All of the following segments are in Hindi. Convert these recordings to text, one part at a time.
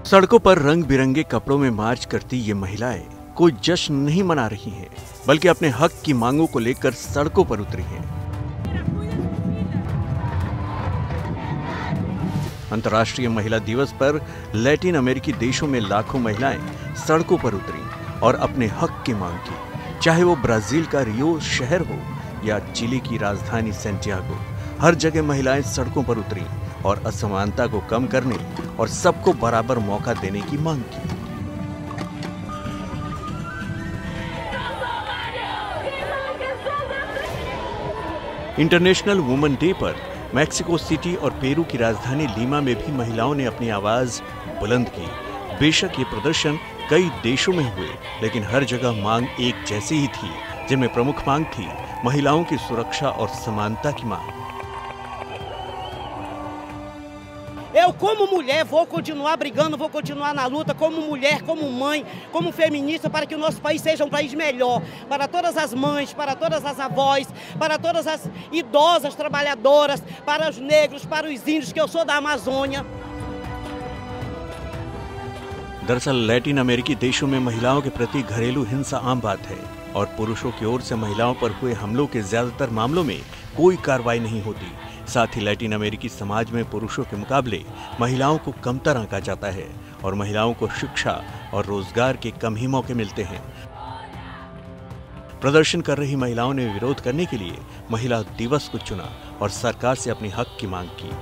सड़कों पर रंग बिरंगे कपड़ों में मार्च करती ये महिलाएं कोई जश्न नहीं मना रही हैं, बल्कि अपने हक की मांगों को लेकर सड़कों पर उतरी हैं। अंतर्राष्ट्रीय महिला दिवस पर लैटिन अमेरिकी देशों में लाखों महिलाएं सड़कों पर उतरी और अपने हक की मांग की। चाहे वो ब्राजील का रियो शहर हो या चिली की राजधानी सैंटियागो, हर जगह महिलाएं सड़कों पर उतरी और असमानता को कम करने और सबको बराबर मौका देने की मांग की। इंटरनेशनल वुमेन डे पर मैक्सिको सिटी और पेरू की राजधानी लीमा में भी महिलाओं ने अपनी आवाज बुलंद की। बेशक ये प्रदर्शन कई देशों में हुए, लेकिन हर जगह मांग एक जैसी ही थी, जिनमें प्रमुख मांग थी महिलाओं की सुरक्षा और समानता की मांग। Eu, como mulher, vou continuar brigando, vou continuar na luta como mulher, como mãe, como feminista, para que o nosso país seja um país melhor, para todas as mães, para todas as avós, para todas as idosas trabalhadoras, para os negros, para os índios, que eu sou da Amazônia। दरअसल लैटिन अमेरिकी देशों में महिलाओं के प्रति घरेलू हिंसा आम बात है और पुरुषों की ओर से महिलाओं पर हुए हमलों के ज्यादातर मामलों में कोई कार्रवाई नहीं होती। साथ ही लैटिन अमेरिकी समाज में पुरुषों के मुकाबले महिलाओं को कमतर आंका जाता है और महिलाओं को शिक्षा और रोजगार के कम ही मौके मिलते हैं। प्रदर्शन कर रही महिलाओं ने विरोध करने के लिए महिला दिवस को चुना और सरकार से अपनी हक की मांग की।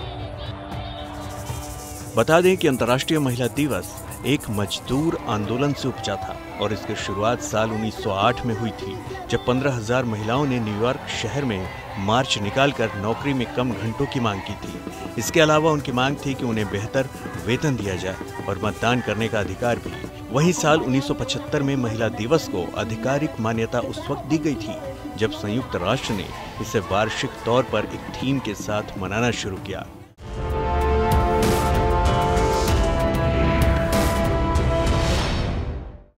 बता दें कि अंतर्राष्ट्रीय महिला दिवस एक मजदूर आंदोलन से उपजा था और इसकी शुरुआत साल 1908 में हुई थी, जब 15,000 महिलाओं ने न्यूयॉर्क शहर में मार्च निकालकर नौकरी में कम घंटों की मांग की थी। इसके अलावा उनकी मांग थी कि उन्हें बेहतर वेतन दिया जाए और मतदान करने का अधिकार भी। वहीं साल 1975 में महिला दिवस को आधिकारिक मान्यता उस वक्त दी गई थी जब संयुक्त राष्ट्र ने इसे वार्षिक तौर पर एक थीम के साथ मनाना शुरू किया।